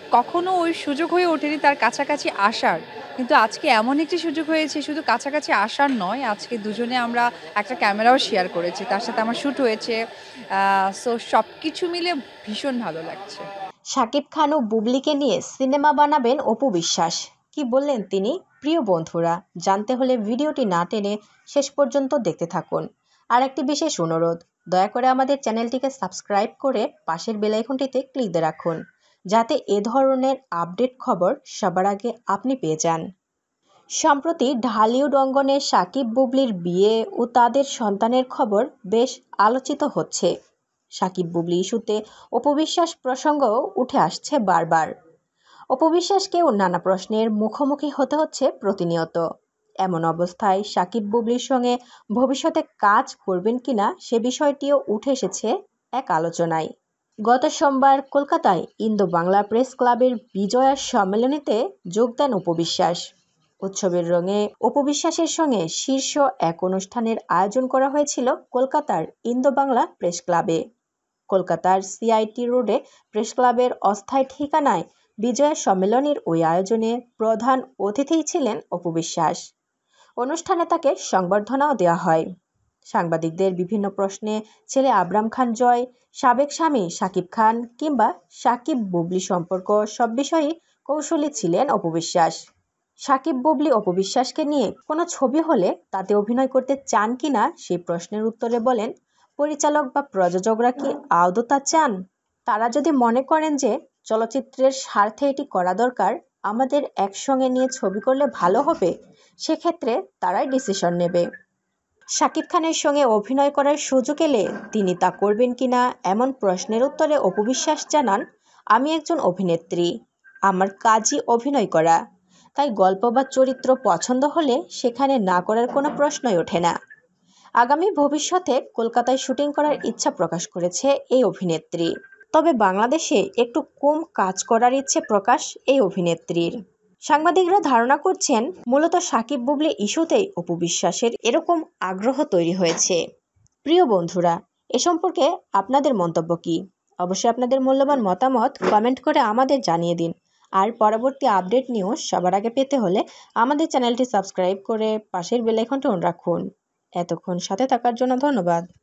কখনো ওই সুযোগ হয়ে ওঠেনি তার কাছাকাছি আসার, কিন্তু আজকে এমন একটি সুযোগ হয়েছে, শুধু কাছাকাছি আসার নয়, আজকে দুজনে আমরা একটা ক্যামেরাও শেয়ার করেছি, তার সাথে আমার শ্যুট হয়েছে। সো সব কিছু মিলে ভীষণ ভালো লাগছে। শাকিব খান ও বুবলিকে নিয়ে সিনেমা বানাবেন অপু বিশ্বাস, কি বললেন তিনি? প্রিয় বন্ধুরা, জানতে হলে ভিডিওটি না টেনে শেষ পর্যন্ত দেখতে থাকুন। আর একটি বিশেষ অনুরোধ, দয়া করে আমাদের চ্যানেলটিকে সাবস্ক্রাইব করে পাশের বেল আইকনটিতে ক্লিক দিয়ে রাখুন, যাতে এ ধরনের আপডেট খবর সবার আগে আপনি পেয়ে যান। সম্প্রতি ঢালিউড অঙ্গনে শাকিব বুবলির বিয়ে ও তাদের সন্তানের খবর বেশ আলোচিত হচ্ছে। শাকিব বুবলি ইস্যুতে অপু বিশ্বাস প্রসঙ্গও উঠে আসছে বারবার। অপু বিশ্বাসকেও নানা প্রশ্নের মুখোমুখি হতে হচ্ছে প্রতিনিয়ত। এমন অবস্থায় শাকিব বুবলির সঙ্গে ভবিষ্যতে কাজ করবেন কিনা সে বিষয়টিও উঠে এসেছে এক আলোচনায়। গত সোমবার কলকাতায় ইন্দো বাংলা প্রেস ক্লাবের বিজয়া সম্মেলনীতে যোগ দেন অপু বিশ্বাস। উৎসবের রঙে অপু বিশ্বাসের সঙ্গে শীর্ষ এক অনুষ্ঠানের আয়োজন করা হয়েছিল কলকাতার ইন্দো বাংলা প্রেস ক্লাবে। কলকাতার সিআইটি রোডে প্রেস ক্লাবের অস্থায়ী ঠিকানায় বিজয়া সম্মেলনীর ওই আয়োজনে প্রধান অতিথি ছিলেন অপু বিশ্বাস। অনুষ্ঠানে তাকে সংবর্ধনাও দেওয়া হয়। সাংবাদিকদের বিভিন্ন প্রশ্নে ছেলে আবরাম খান জয়, সাবেক স্বামী শাকিব খান কিংবা শাকিব বুবলি সম্পর্ক সব বিষয়েই কৌশলী ছিলেন অপু বিশ্বাস। শাকিব বুবলি অপু বিশ্বাসকে নিয়ে কোনো ছবি হলে তাতে অভিনয় করতে চান কিনা সেই প্রশ্নের উত্তরে বলেন, পরিচালক বা প্রযোজকরা কি আদৌ তা চান? তারা যদি মনে করেন যে চলচ্চিত্রের স্বার্থে এটি করা দরকার, আমাদের একসঙ্গে নিয়ে ছবি করলে ভালো হবে, সেক্ষেত্রে তারাই ডিসিশন নেবে। শাকিব খানের সঙ্গে অভিনয় করার সুযোগ এলে তিনি তা করবেন কিনা এমন প্রশ্নের উত্তরে অপু বিশ্বাস জানান, আমি একজন অভিনেত্রী, আমার কাজই অভিনয় করা, তাই গল্প বা চরিত্র পছন্দ হলে সেখানে না করার কোনো প্রশ্নই ওঠে না। আগামী ভবিষ্যতে কলকাতায় শুটিং করার ইচ্ছা প্রকাশ করেছে এই অভিনেত্রী। তবে বাংলাদেশে একটু কম কাজ করার ইচ্ছে প্রকাশ এই অভিনেত্রীর। সাংবাদিকরা ধারণা করছেন মূলত শাকিব বুবলি ইস্যুতেই অপু বিশ্বাসের এরকম আগ্রহ তৈরি হয়েছে। প্রিয় বন্ধুরা, এ সম্পর্কে আপনাদের মন্তব্য কি? অবশ্যই আপনাদের মূল্যবান মতামত কমেন্ট করে আমাদের জানিয়ে দিন। আর পরবর্তী আপডেট নিউজ সবার আগে পেতে হলে আমাদের চ্যানেলটি সাবস্ক্রাইব করে পাশের বেল আইকনটি অন রাখুন। এতক্ষণ সাথে থাকার জন্য ধন্যবাদ।